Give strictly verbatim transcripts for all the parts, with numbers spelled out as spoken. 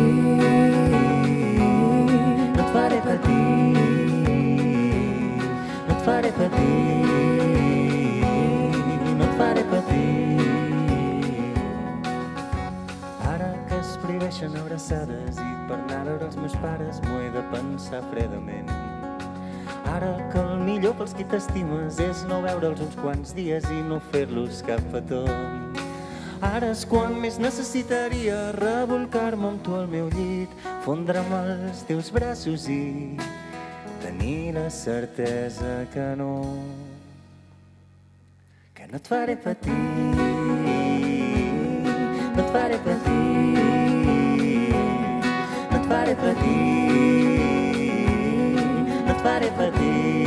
no et faré patir, no et faré patir, no et faré patir. Ara que es prohibeixen abraçades i per anar a veure els meus pares m'ho he de pensar fredament. Ara que el millor pels qui t'estimes és no veure'ls uns quants dies i no fer-los cap petó. Ara és quan més necessitaria rebolcar-me amb tu al meu llit, fondre'm als teus braços i tenir la certesa que no, que no et faré patir, no et faré patir, no et faré patir, no et faré patir.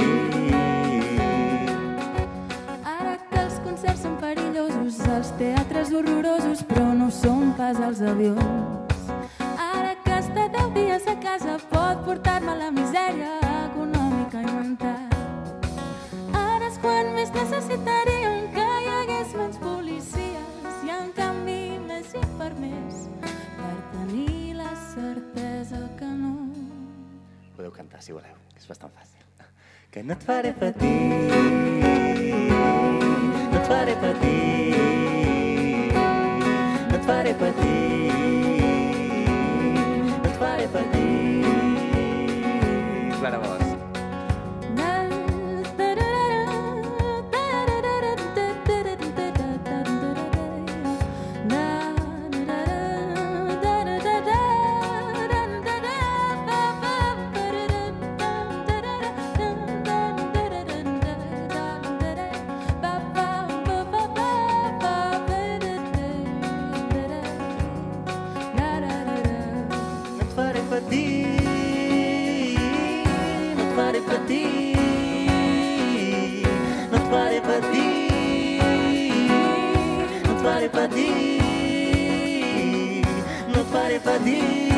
Ara que els concerts són perillosos, els teatres horrorosos, però no són pas els avions. Ara que estar deu dies a casa pot portar-me a la misèria econòmica i mental. Ara és quan més necessitaríem que hi hagués menys policies i en canvi més infermers per tenir la certesa que no. Podeu cantar si voleu, que és bastant fàcil. Que no et faré patir, no et faré patir, no et faré patir, no et faré patir. Clara Bosch. No et faré patir, no et faré patir, no et faré patir, no et faré patir.